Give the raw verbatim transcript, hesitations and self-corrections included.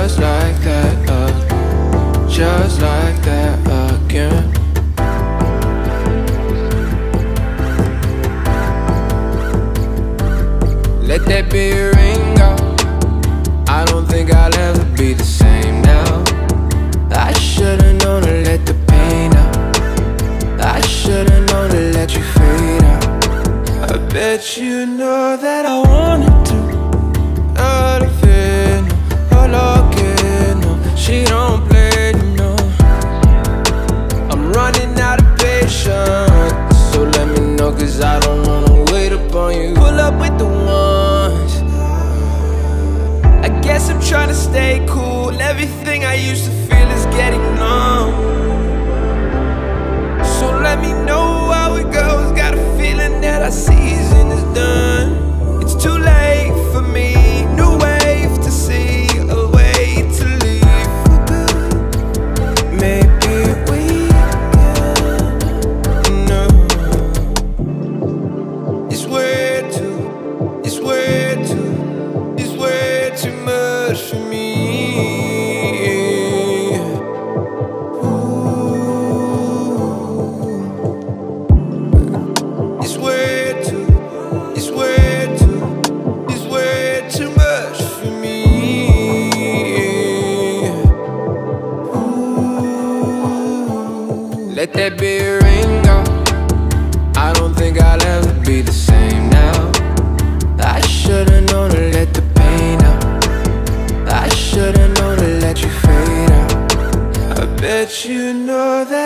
just like that, uh, just like that again. Let that be a ring out. I don't think I'll ever be the same now. I should've known to let the pain out. I should've known to let you fade out. I bet you know that I wanted to. All of it, no, all again, no. She don't play, no. I'm running out of patience, so let me know, cause I don't wanna wait upon you. Pull up with the ones. I guess I'm trying to stay cool. Everything I used to feel is getting numb. So let me know how it goes. Got a feeling that our season is done. It's too late for me. New wave to see, a way to leave for good. Maybe we can know. It's way too, it's way too, it's way too much for me. Let that be a ring out. I don't think I'll ever be the same now. I should've known to let the pain out. I should've known to let you fade out. I bet you know that